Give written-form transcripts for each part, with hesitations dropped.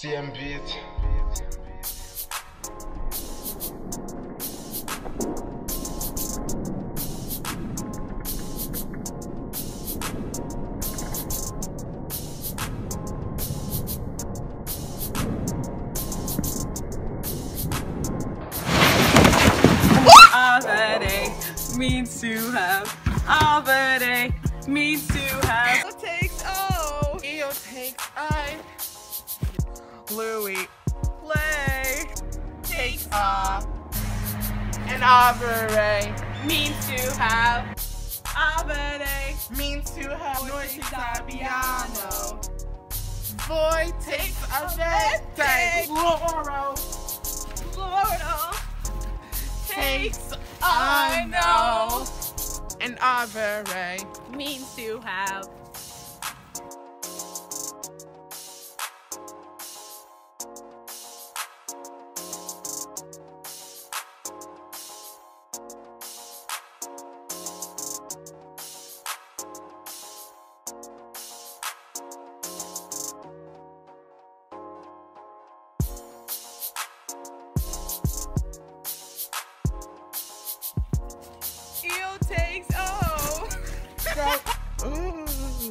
CM beat. Avere means to have. Avere means to have. It takes O. It takes I. Louis. Play. Takes a. And Avere Means to have. Avere means to have. Noi takes a piano. Boy takes a vete. Floro Florida takes I know. And Avere means to have. Eel takes O. Ooh.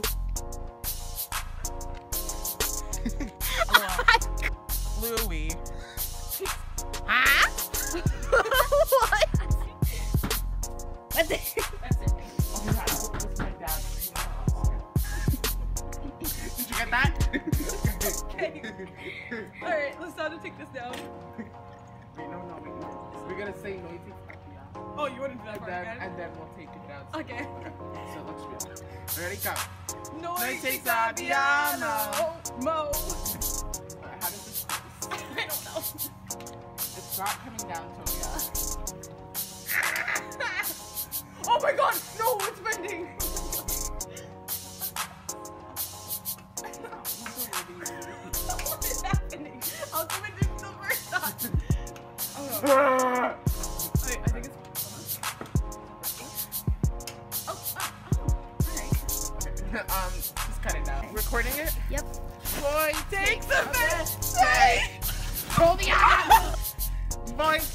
Louis. Huh? What? That's it. Did you get that? Okay. Alright, let's start to take this down. Wait, no. We're gonna say no, you take Oh, you want to do that part again? and then we'll take it down. Okay. So let's do it. Ready, go. No, Noi takes a piano. Mo. How does this I don't know. It's not coming down, Toya. Oh my god! No, it's bending! What is happening? I'll come and do it the first time. Oh, wait, I think it's... Alright. Just cut it down. Recording it? Yep. Boy takes a vest. vest. Boy